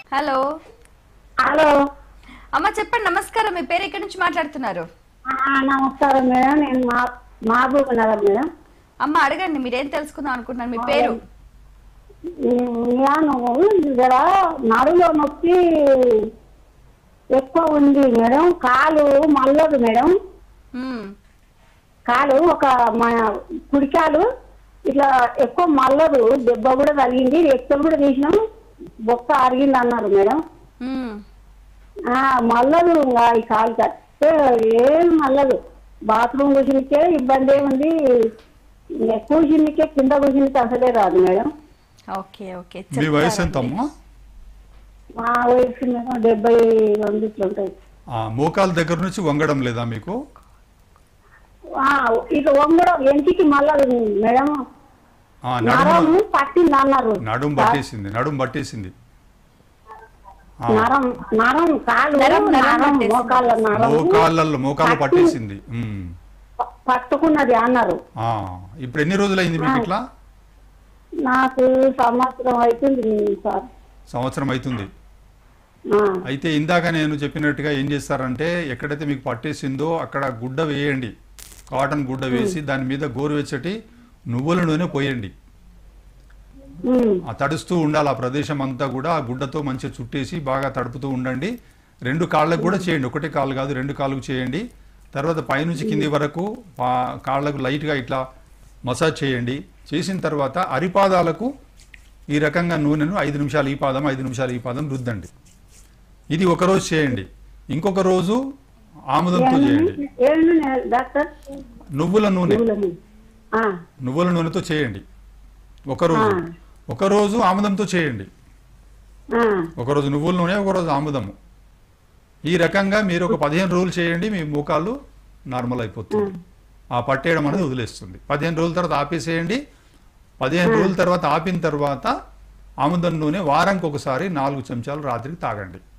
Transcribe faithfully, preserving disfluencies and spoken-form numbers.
Hello hello అమ్మ చెప్పండి. నమస్కారం. మీ పేరు ఎక్కడి నుంచి మాట్లాడుతున్నారు? ఆ, నమస్కారం మేడం. నేను మా మహబూబ్ నగర్ మేడం. అమ్మ అడగండి, మీరేం తెలుసుకుందాం అనుకుంటున్నారు? మీ పేరు? నేను జర నడులో నొప్పి ఎక్కువ ఉంది మేడం. కాలు మల్లదు మేడం. మ్మ్. కాలు ఒక మన కుడికాలు ఇట్లా ఎక్కువ మల్లదు. దెబ్బ కూడా తగిలింది, రక్తం కూడా తీసినాం, బొక్క అరిగింది అన్నారు మేడం. మ్మ్. ఆ మల్లదు ఇంకా ఈ కాలు కట్టే ఏం మల్లదు. బాత్రూమ్ కూర్చునికే ఇబ్బంది ఏముంది, కూర్చునికే కింద కూర్చునికే అసలే రాదు మేడం. ఓకే ఓకే మీ వయసు చెప్తారండి. ఎంతమ్మా? మా వయసు మేడం డెబ్బై రెండు ఇట్లా ఉంటుంది. ఆ, మోకాల దగ్గర నుంచి వంగడం లేదా మీకు? ఆ, ఇక వంగడం ఎంటికి మల్లదు మేడం. ఆ, నరం నడుము పట్టింది అన్నారు. నడుము పట్టేసింది నడుము పట్టేసింది ఆ, నరం నరం కాలు నరం, నరం నరం పట్టేసింది. మోకాళ్ళ నరం మోకాళ్ళల్లో మోకాలు పట్టేసింది. ఉమ్. ప- పట్టుకున్నది అన్నారు. ఆ, ఇప్పుడు ఎన్ని రోజులైంది మీకు ఇట్లా? నాకు సంవత్సరం అవుతుంది సార్. సంవత్సరం అవుతుంది. ఆ, అయితే ఇందాక నేను చెప్పినట్టుగా ఏం చేస్తారంటే, ఎక్కడైతే మీకు పట్టేసిందో అక్కడ గుడ్డ వేయండి, కాటన్ గుడ్డ వేసి దాని మీద గోరువెచ్చటి నువ్వుల నూనె పోయండి. ఉమ్, ఆ తడుస్తూ ఉండాలి ఆ ప్రదేశం అంతా కూడా. ఆ గుడ్డతో మంచిగా చుట్టేసి బాగా తడుపుతూ ఉండండి. రెండు కాళ్ళకు కూడా చేయండి, ఒకటే కాళ్ళు కాదు, రెండు కాళ్ళకు చేయండి. తర్వాత పైనుంచి కింది వరకు ఆ కాళ్ళకు లైట్గా ఇట్లా మసాజ్ చేయండి. చేసిన తర్వాత అరిపాదాలకు ఈ రకంగా నూనెను ఐదు నిమిషాలు ఈ పాదం ఐదు నిమిషాలు ఈ పాదం రుద్దండి. ఇది ఒక రోజు చేయండి. ఇంకొక రోజు ఆముదంతో చేయండి. ఏం నూనె డాక్టర్? నువ్వుల నూనె నువ్వుల నూనె. ఆ, నువ్వుల నూనెతో చేయండి ఒకరోజు. ఆ. ఒకరోజు ఆముదంతో చేయండి. ఆ, ఒకరోజు నువ్వుల నూనె, ఒకరోజు ఆముదము. ఈ రకంగా మీరు ఒక పదిహేను రోజులు చేయండి, మీ మోకాళ్ళు నార్మల్ అయిపోతుంది. ఆ పట్టేయడం అనేది వదిలేస్తుంది. పదిహేను రోజుల తర్వాత ఆపేసేయండి. పదిహేను రోజుల తర్వాత ఆపిన తర్వాత ఆముదం నూనె వారానికి ఒకసారి నాలుగు చెంచాలు రాత్రికి తాగండి.